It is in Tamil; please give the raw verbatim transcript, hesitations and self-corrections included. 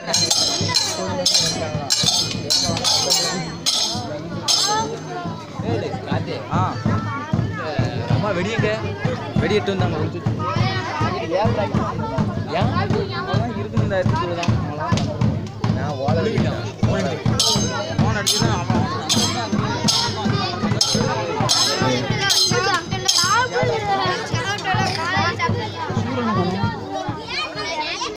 ஆ அம்மா வெடியுங்க வெடிட்டு வந்தாங்க ஏன் இருக்குன்னு தான் நான் ஓலை ஃபோன் அடிச்சுதான் அவன்